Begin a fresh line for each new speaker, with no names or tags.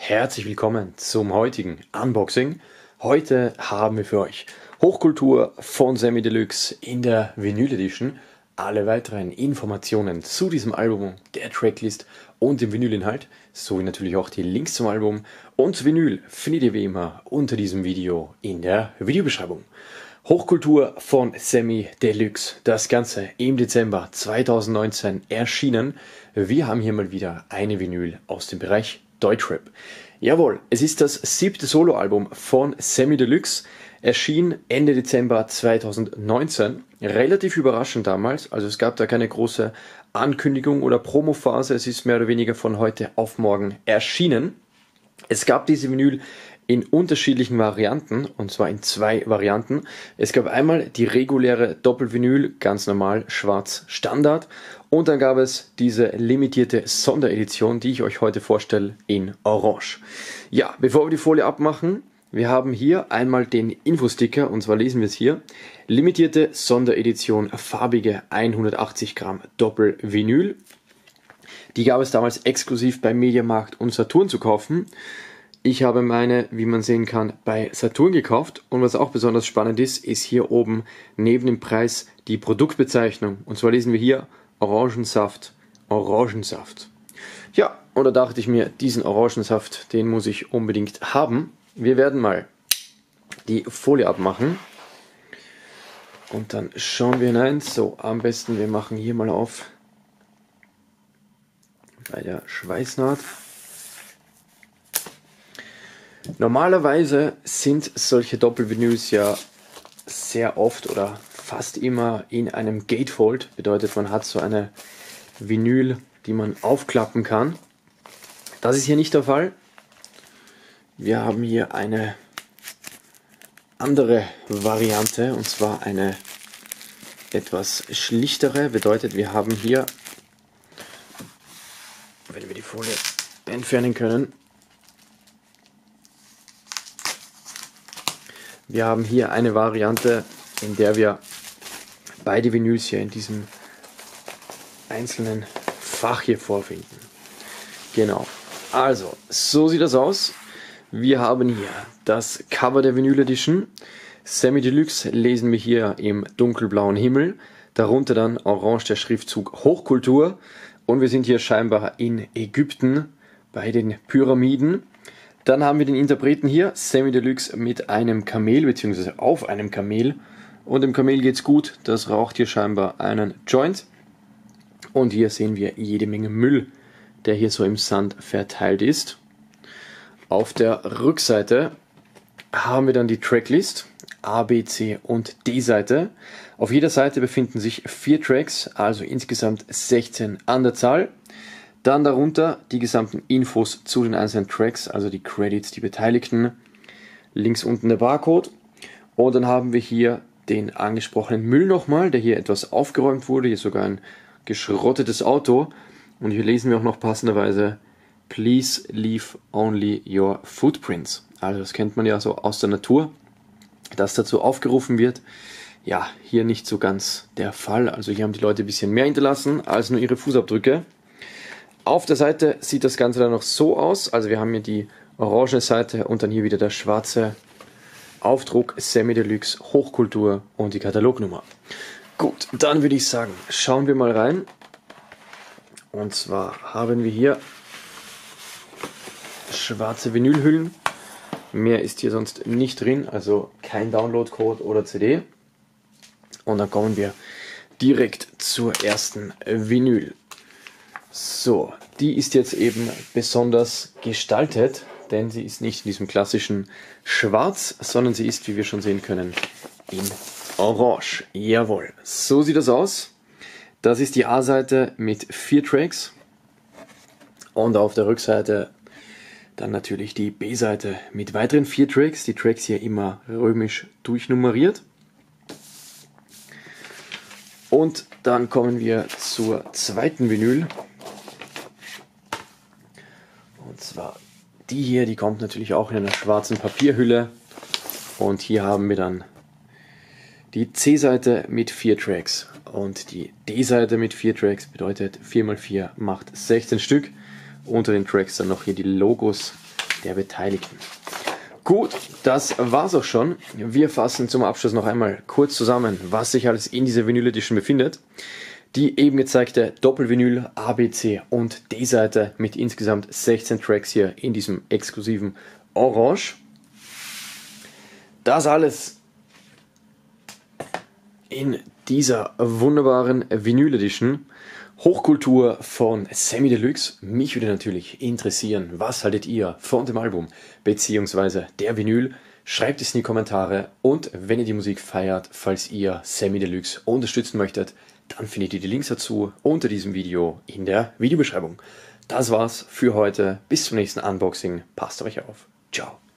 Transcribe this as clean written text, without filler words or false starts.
herzlich willkommen zum heutigen Unboxing. Heute haben wir für euch Hochkultur von Samy Deluxe in der Vinyl Edition. Alle weiteren Informationen zu diesem Album, der Tracklist und dem Vinylinhalt, sowie natürlich auch die Links zum Album und zu Vinyl findet ihr wie immer unter diesem Video in der Videobeschreibung. Hochkultur von Samy Deluxe, das Ganze im Dezember 2019 erschienen. Wir haben hier mal wieder eine Vinyl aus dem Bereich Deutschrap. Jawohl, es ist das 7. Soloalbum von Samy Deluxe, erschien Ende Dezember 2019. Relativ überraschend damals, also es gab da keine große Ankündigung oder Promophase, es ist mehr oder weniger von heute auf morgen erschienen. Es gab diese Vinyl in unterschiedlichen Varianten, und zwar in 2 Varianten. Es gab einmal die reguläre Doppelvinyl, ganz normal, schwarz Standard, und dann gab es diese limitierte Sonderedition, die ich euch heute vorstelle, in Orange. Ja, bevor wir die Folie abmachen, wir haben hier einmal den Infosticker, und zwar lesen wir es hier: limitierte Sonderedition, farbige 180 Gramm Doppelvinyl. Die gab es damals exklusiv bei Mediamarkt und Saturn zu kaufen. Ich habe meine, wie man sehen kann, bei Saturn gekauft, und was auch besonders spannend ist, ist hier oben neben dem Preis die Produktbezeichnung, und zwar lesen wir hier Orangensaft, Orangensaft. Ja, und da dachte ich mir, diesen Orangensaft, den muss ich unbedingt haben. Wir werden mal die Folie abmachen und dann schauen wir hinein. So, am besten wir machen hier mal auf bei der Schweißnaht. Normalerweise sind solche Doppelvinyls ja sehr oft oder fast immer in einem Gatefold. Bedeutet, man hat so eine Vinyl, die man aufklappen kann. Das ist hier nicht der Fall. Wir haben hier eine andere Variante, und zwar eine etwas schlichtere. Bedeutet, wir haben hier, wenn wir die Folie entfernen können, wir haben hier eine Variante, in der wir beide Vinyls hier in diesem einzelnen Fach hier vorfinden. Genau, also so sieht das aus. Wir haben hier das Cover der Vinyl Edition. Samy Deluxe lesen wir hier im dunkelblauen Himmel. Darunter dann orange der Schriftzug Hochkultur. Und wir sind hier scheinbar in Ägypten bei den Pyramiden. Dann haben wir den Interpreten hier, Samy Deluxe mit einem Kamel bzw. auf einem Kamel. Und dem Kamel geht's gut, das raucht hier scheinbar einen Joint. Und hier sehen wir jede Menge Müll, der hier so im Sand verteilt ist. Auf der Rückseite haben wir dann die Tracklist, A, B, C und D-Seite. Auf jeder Seite befinden sich 4 Tracks, also insgesamt 16 an der Zahl. Dann darunter die gesamten Infos zu den einzelnen Tracks, also die Credits, die Beteiligten. Links unten der Barcode. Und dann haben wir hier den angesprochenen Müll nochmal, der hier etwas aufgeräumt wurde. Hier sogar ein geschrottetes Auto. Und hier lesen wir auch noch passenderweise: Please leave only your footprints. Also das kennt man ja so aus der Natur, dass dazu aufgerufen wird. Ja, hier nicht so ganz der Fall. Also hier haben die Leute ein bisschen mehr hinterlassen als nur ihre Fußabdrücke. Auf der Seite sieht das Ganze dann noch so aus. Also wir haben hier die orange Seite und dann hier wieder der schwarze Aufdruck Samy Deluxe Hochkultur und die Katalognummer. Gut, dann würde ich sagen, schauen wir mal rein. Und zwar haben wir hier schwarze Vinylhüllen. Mehr ist hier sonst nicht drin, also kein Downloadcode oder CD. Und dann kommen wir direkt zur ersten Vinyl. So, die ist jetzt eben besonders gestaltet, denn sie ist nicht in diesem klassischen Schwarz, sondern sie ist, wie wir schon sehen können, in Orange. Jawohl, so sieht das aus. Das ist die A-Seite mit 4 Tracks und auf der Rückseite dann natürlich die B-Seite mit weiteren 4 Tracks. Die Tracks hier immer römisch durchnummeriert. Und dann kommen wir zur zweiten Vinyl. Und zwar die hier, die kommt natürlich auch in einer schwarzen Papierhülle. Und hier haben wir dann die C-Seite mit 4 Tracks und die D-Seite mit 4 Tracks, bedeutet 4 x 4 macht 16 Stück. Unter den Tracks dann noch hier die Logos der Beteiligten. Gut, das war's auch schon. Wir fassen zum Abschluss noch einmal kurz zusammen, was sich alles in dieser Vinyl Edition befindet. Die eben gezeigte Doppelvinyl A, B, C und D-Seite mit insgesamt 16 Tracks hier in diesem exklusiven Orange. Das alles in dieser wunderbaren Vinyl Edition. Hochkultur von Samy Deluxe. Mich würde natürlich interessieren, was haltet ihr von dem Album bzw. der Vinyl? Schreibt es in die Kommentare und wenn ihr die Musik feiert, falls ihr Samy Deluxe unterstützen möchtet, dann findet ihr die Links dazu unter diesem Video in der Videobeschreibung. Das war's für heute. Bis zum nächsten Unboxing. Passt auf euch auf. Ciao.